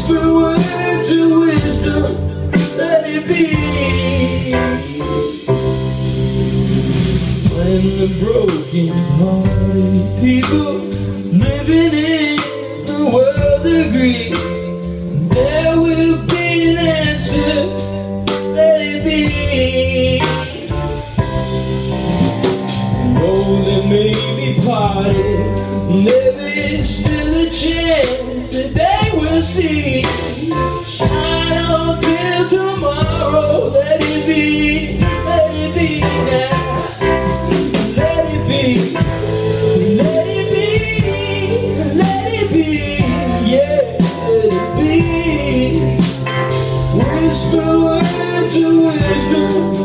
Whisper words of wisdom, let it be. When the broken-hearted people living in the world agree, there will be an answer, let it be. Though there may be parted, there is still a chance that they will see. Shine on till tomorrow, let it be now. Let it be, let it be, let it be, yeah, let it be. Whisper words of wisdom,